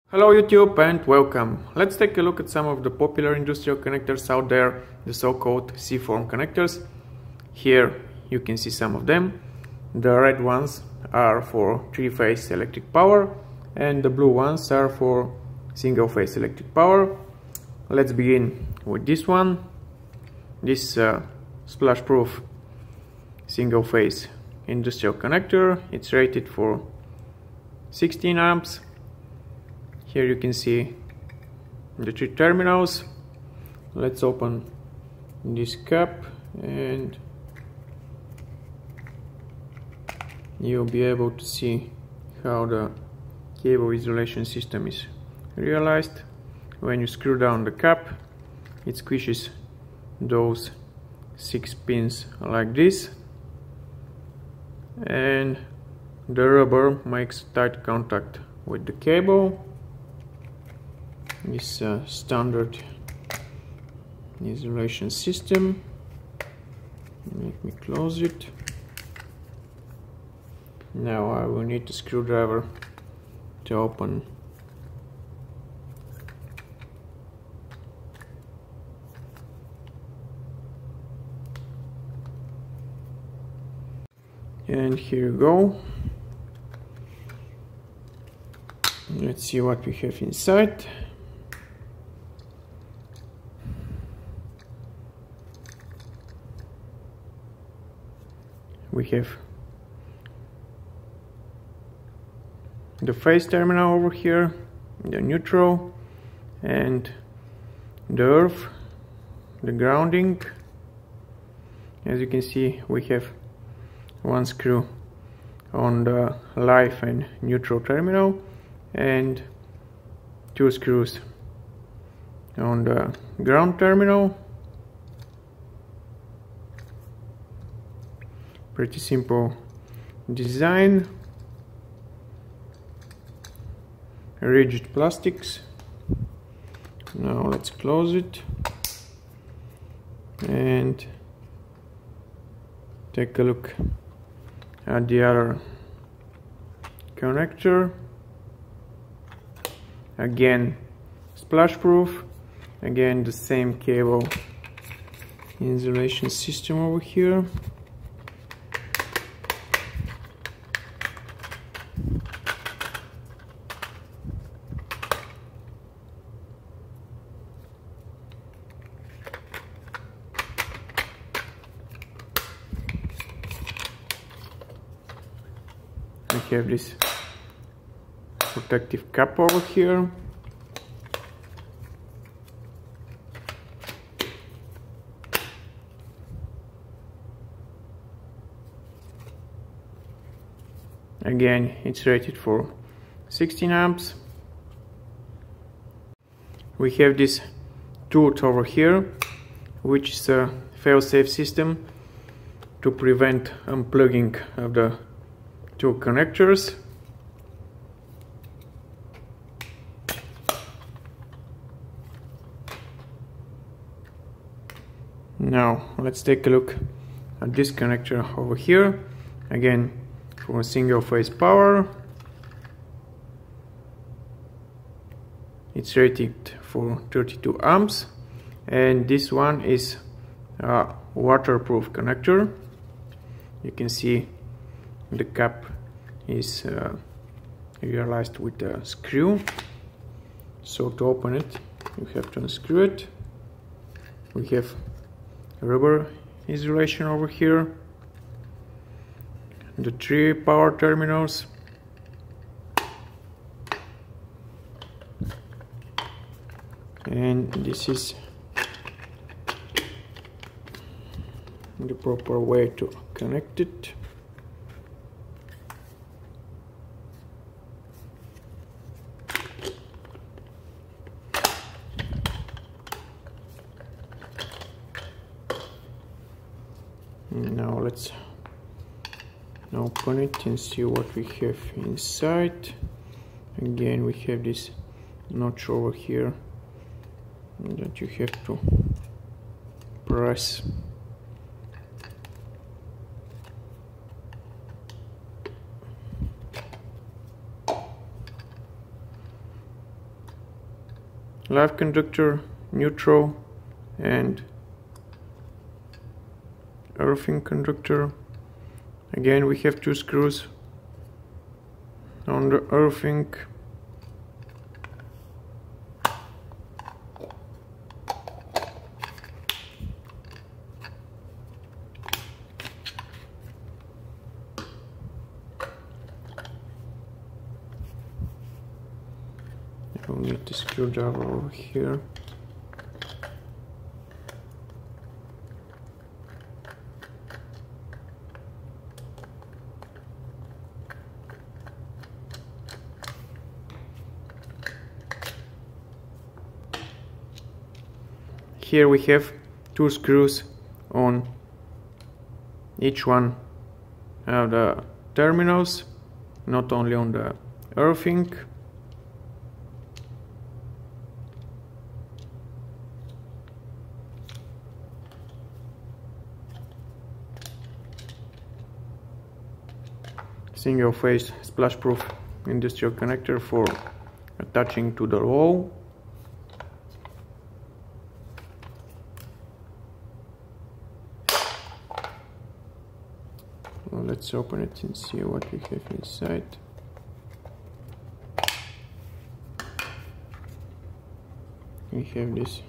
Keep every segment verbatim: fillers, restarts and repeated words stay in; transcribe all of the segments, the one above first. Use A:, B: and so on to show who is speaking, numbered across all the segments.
A: Hello YouTube and welcome. Let's take a look at some of the popular industrial connectors out there, the so-called C-form connectors. Here you can see some of them. The red ones are for three-phase electric power and the blue ones are for single-phase electric power. Let's begin with this one. This uh, splash-proof single-phase industrial connector. It's rated for sixteen amps. Here you can see the three terminals. Let's open this cap and you'll be able to see how the cable isolation system is realized. When you screw down the cap, it squishes those six pins like this, and the rubber makes tight contact with the cable. This uh, standard isolation system. Let me close it. Now I will need a screwdriver to open and here you go. Let's see what we have inside. We have the phase terminal over here, the neutral, and the earth, the grounding. As you can see, we have one screw on the live and neutral terminal and two screws on the ground terminal. Pretty simple design. Rigid plastics. Now let's close it and take a look at the other connector. Again, splash proof. Again, the same cable insulation system over here. We have this protective cap over here. Again, it's rated for sixteen amps. We have this tooth over here, which is a fail-safe system to prevent unplugging of the two connectors. Now let's take a look at this connector over here. Again, for single phase power. It's rated for thirty-two amps, and this one is a waterproof connector. You can see the cap is uh, realized with a screw. So to open it, you have to unscrew it. We have rubber insulation over here. The three power terminals. And this is the proper way to connect it. Now let's open it and see what we have inside. Again, we have this notch over here that you have to press. live conductor, neutral, and earthing conductor. Again, we have two screws on the earthing. We'll need the screwdriver over here. Here we have two screws on each one of the terminals, not only on the earthing. Single phase splash proof industrial connector for attaching to the wall. Well, let's open it and see what we have inside. We have this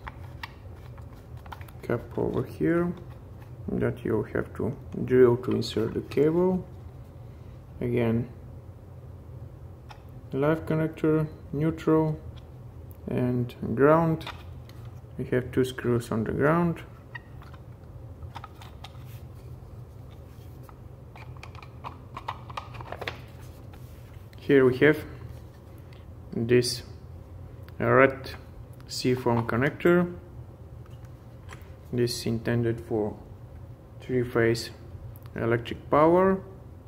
A: cap over here that you have to drill to insert the cable. Again, live connector, neutral, and ground. We have two screws on the ground. Here we have this red C-form connector. This is intended for three-phase electric power.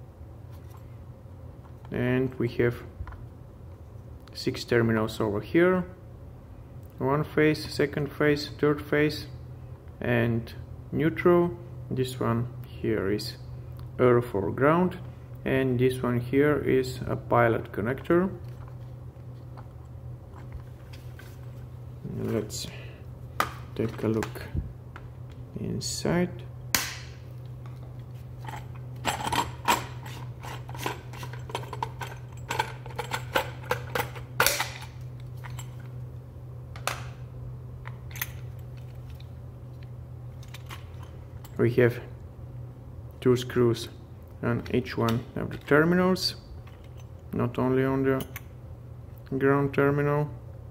A: And we have six terminals over here. One phase, second phase, third phase, and neutral. This one here is earth or ground, and this one here is a pilot connector. Let's take a look inside. We have two screws on each one of the terminals, not only on the ground terminal,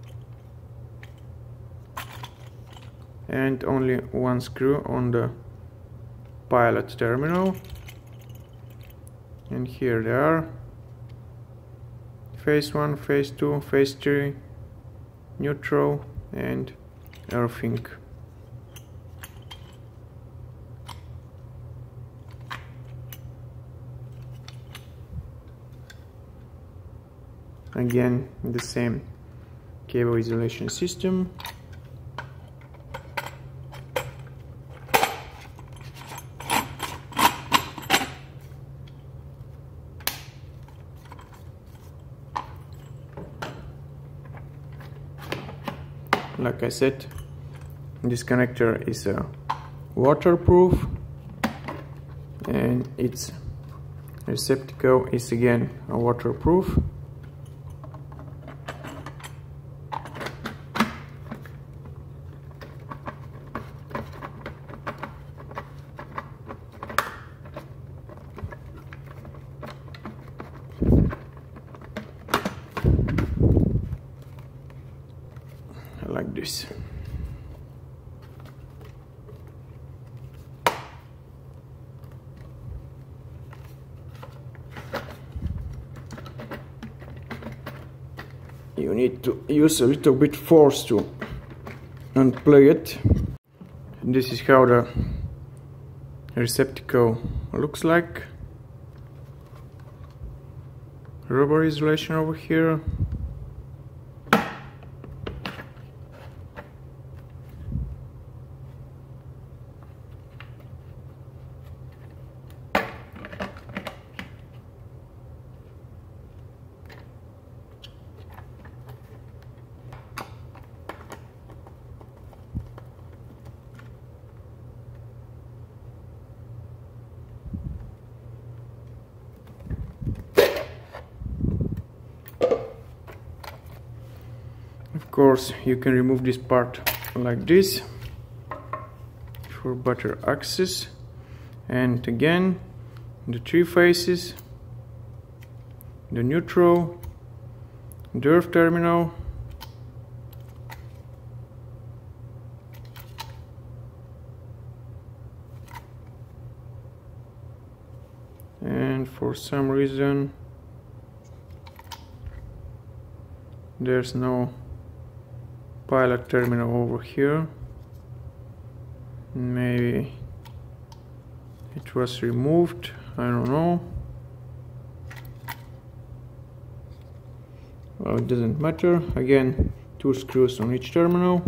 A: and only one screw on the pilot terminal. And here they are: phase one, phase two, phase three, neutral, and earthing. Again, the same cable isolation system. Like I said, this connector is a waterproof, and its receptacle is again a waterproof. Like this. You need to use a little bit force to unplug it. And this is how the receptacle looks like. Rubber isolation over here. Of course, you can remove this part like this for better access. And again, the three faces, the neutral, the earth terminal, and for some reason there's no pilot terminal over here. Maybe it was removed, I don't know. Well, it doesn't matter. Again, two screws on each terminal.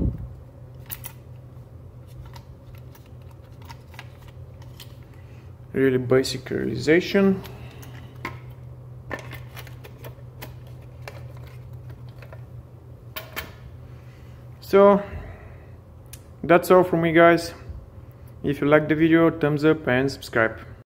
A: Really basic realization. So that's all from me, guys. If you like the video, thumbs up and subscribe.